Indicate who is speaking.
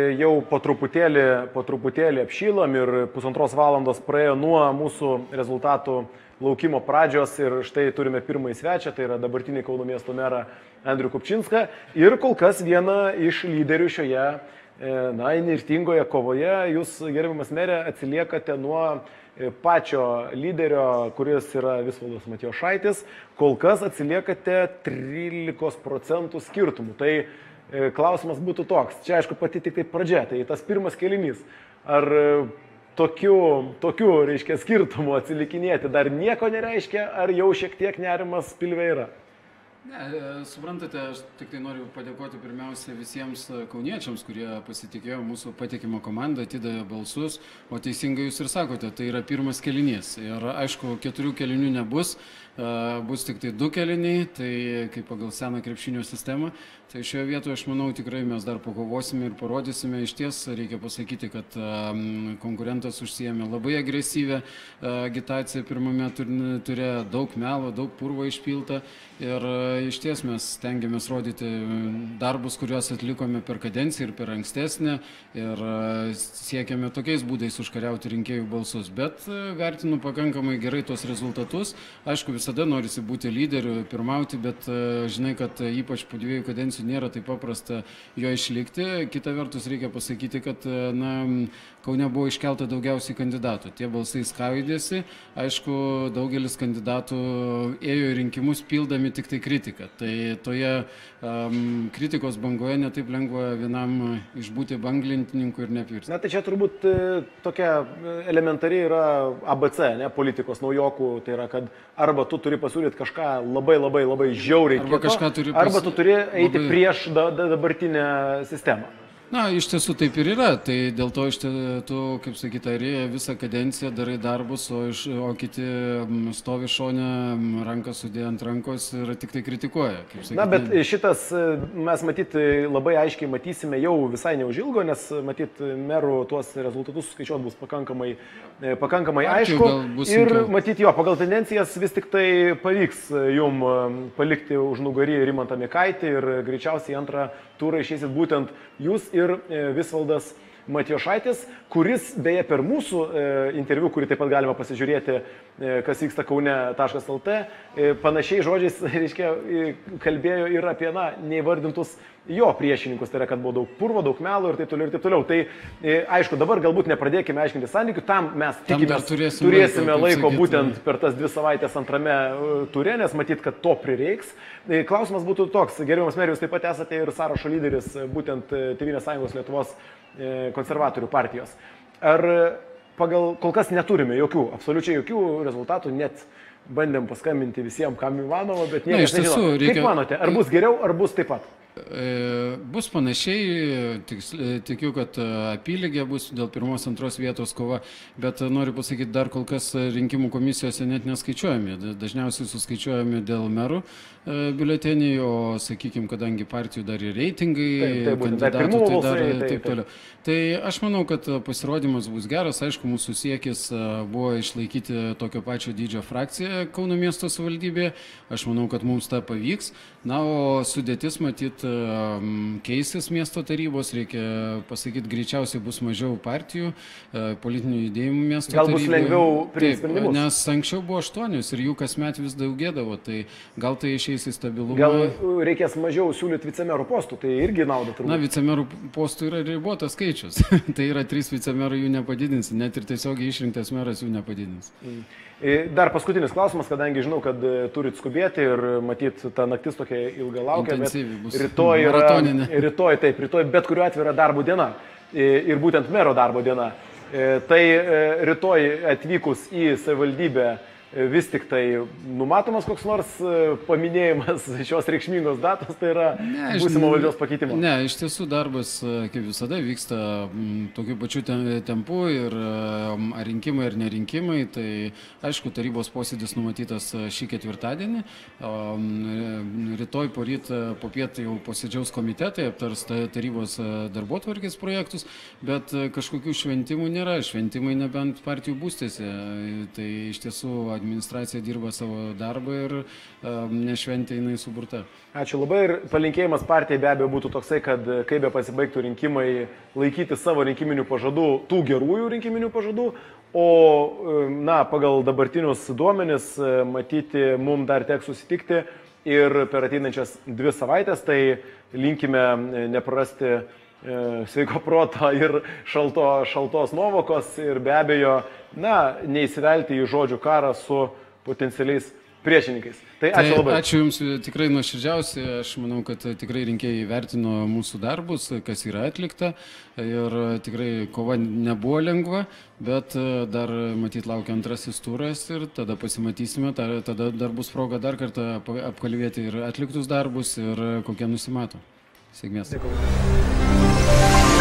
Speaker 1: jau po truputėlį apšylam ir 1,5 valandos praėjo nuo mūsų rezultatų laukimo pradžios ir štai turime pirmąjį svečią, tai yra dabartinį Kauno miesto merą Andrių Kupčinską ir kol kas vieną iš lyderių šioje įnirtingoje kovoje. Jūs, gerbiamas merė, atsiliekate nuo pačio lyderio, kuris yra Visvaldas Matijošaitis, kol kas atsiliekate 13% skirtumų. Tai klausimas būtų toks, čia aišku pati tik tai pradžia, tai tas pirmas kėlinys, ar tokių reiškia, skirtumų atsilikinėti dar nieko nereiškia, ar jau šiek tiek nerimas pilve yra?
Speaker 2: Ne, suprantate, aš tik tai noriu padėkoti pirmiausia visiems kauniečiams, kurie pasitikėjo mūsų patikimą komandą, atidavė balsus, o teisingai jūs ir sakote, tai yra pirmas kėlinys. Ir aišku, 4 kėlinių nebus, bus tik tai 2 kėliniai, tai kaip pagal seną krepšinio sistemą. Tai šioje vietoje, aš manau, tikrai mes dar pakovosime ir parodysime. Iš ties reikia pasakyti, kad konkurentas užsiėmė labai agresyvę agitaciją pirmame ture, daug melo, daug purvo išpilta. Ir iš ties mes stengiamės rodyti darbus, kuriuos atlikome per kadenciją ir per ankstesnę. Ir siekiame tokiais būdais užkariauti rinkėjų balsus. Bet vertinu pakankamai gerai tos rezultatus. Aišku, visada norisi būti lyderiu, pirmauti, bet žinai, kad ypač po 2 kadencijų nėra taip paprasta jo išlikti. Kita vertus reikia pasakyti, kad Kaune buvo iškelta daugiausiai kandidatų. Tie balsai skaidėsi. Aišku, daugelis kandidatų ėjo į rinkimus pildami tik tai kritiką. Tai toje kritikos bangoje netaip lengva vienam išbūti banglintininku ir nepirsti.
Speaker 1: Na tai čia turbūt tokia elementari yra ABC, ne, politikos naujokų. Tai yra, kad arba tu turi pasiūlyti kažką labai žiauriai kito, arba tu turi eiti prieš dabartinę sistemą.
Speaker 2: Na, iš tiesų taip ir yra. Tai dėl to tu, kaip sakyta, visą kadenciją darai darbus, o kiti stovi šone, ranką sudėję ant rankos ir tik tai kritikuoja.
Speaker 1: Na, bet šitas mes matyt labai aiškiai matysime jau visai neužilgo, nes matyt merų tuos rezultatus skaičiuot bus pakankamai aišku. Ir matyt jo, pagal tendencijas vis tik tai pavyks jum palikti už nugarį Rimantą Mikaitį ir greičiausiai antrą turą išeisit būtent jūs ir Visvaldas Matijošaitis, kuris beje per mūsų interviu, kurį taip pat galima pasižiūrėti, kas vyksta kaune.lt, panašiai žodžiais reiškia, kalbėjo ir apie neįvardintus jo priešininkus, tai yra, kad buvo daug purvo, daug melo ir taip toliau ir taip toliau. Tai aišku, dabar galbūt nepradėkime aiškinti santykių, tam mes tikimės turėsime laiko būtent per tas 2 savaitės antrame ture, nes matyt, kad to prireiks. Klausimas būtų toks, gerbiamas merijus, taip pat esate ir sąrašo lyderis būtent Tėvynės sąjungos Lietuvos konservatorių partijos. Ar pagal kol kas neturime absoliučiai jokių rezultatų, net bandėm paskambinti visiems, kam įmanoma, bet niekas nežino. Kaip manote, ar bus geriau, ar bus taip pat?
Speaker 2: Bus panašiai, tikiu, kad apylygė bus dėl 1-2 vietos kova, bet noriu pasakyti, dar kol kas rinkimų komisijose net neskaičiuojami. Dažniausiai suskaičiuojami dėl merų biuleteniai, o sakykime, kadangi partijų dar ir reitingai, kandidatų, tai dar taip toliau. Tai aš manau, kad pasirodymas bus geras. Aišku, mūsų siekis buvo išlaikyti tokio pačio dydžio frakciją Kauno miesto savivaldybėje. Aš manau, kad mums tą pavyks. Na, o sudėtis matyt keisis miesto tarybos, reikia pasakyti, greičiausiai bus mažiau partijų, politinių judėjimų miesto taryboje.
Speaker 1: Gal bus lengviau priimti sprendimus?
Speaker 2: Nes anksčiau buvo 8 ir jų kasmet vis daugėdavo, tai gal tai išeis į stabilumą.
Speaker 1: Gal reikės mažiau siūlyti vicemerų postų, tai irgi nauda turbūt.
Speaker 2: Na, vicemerų postų yra ribotas skaičius. Tai yra 3 vicemerų, jų nepadidins, net ir tiesiogiai išrinktas meras jų nepadidins.
Speaker 1: Dar paskutinis klausimas, kadangi žinau, kad turit skubėti ir matyt, ta naktis tokia ilga laukia, bet rytoj bet kuriuo atveju yra darbo diena ir būtent mero darbo diena. Tai rytoj atvykus į savivaldybę vis tik tai numatomas koks nors paminėjimas šios reikšmingos datos, tai yra būsimo valdžios pakeitimo?
Speaker 2: Ne, iš tiesų darbas, kaip visada, vyksta tokiu pačiu tempu ir ar rinkimai ar nerinkimai. Tai aišku, tarybos posėdis numatytas šį ketvirtadienį. Rytoj poryt popiet jau posėdžiaus komitetai, aptars tarybos darbotvarkės projektus, bet kažkokių šventimų nėra. Šventimai nebent partijų būstėse. Tai iš tiesų administracija dirba savo darbą ir nešventė jinai suburta.
Speaker 1: Ačiū labai ir palinkėjimas partijai be abejo būtų toksai, kad kai be pasibaigtų rinkimai, laikyti savo rinkiminių pažadų, tų gerųjų rinkiminių pažadų, o pagal dabartinius duomenis matyti mums dar teks susitikti ir per ateinančias 2 savaitės, tai linkime neprarasti sveiko proto ir šaltos nuovokos ir be abejo, neįsivelti į žodžių karą su potencialiais priešininkais. Tai ačiū labai.
Speaker 2: Ačiū Jums tikrai nuoširdžiausiai, aš manau, kad tikrai rinkėjai vertino mūsų darbus, kas yra atlikta ir tikrai kova nebuvo lengva, bet dar matyt laukia antrasis turas ir tada pasimatysime, tada dar bus proga dar kartą apkalbėti ir atliktus darbus ir kokie nusimato. Sėkmės.
Speaker 1: Dėkui.